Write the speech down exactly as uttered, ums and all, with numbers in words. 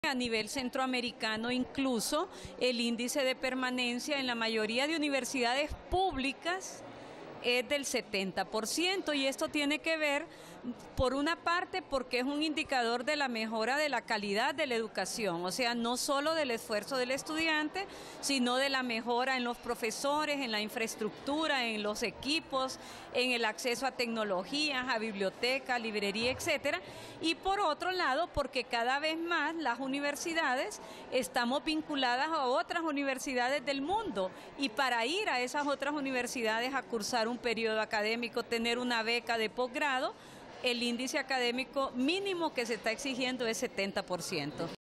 A nivel centroamericano, incluso el índice de permanencia en la mayoría de universidades públicas es del setenta por ciento, y esto tiene que ver, por una parte, porque es un indicador de la mejora de la calidad de la educación, o sea, no solo del esfuerzo del estudiante, sino de la mejora en los profesores, en la infraestructura, en los equipos, en el acceso a tecnologías, a biblioteca, librería, etcétera. Y por otro lado, porque cada vez más las universidades estamos vinculadas a otras universidades del mundo, y para ir a esas otras universidades a cursar un periodo académico, tener una beca de posgrado, el índice académico mínimo que se está exigiendo es setenta por ciento.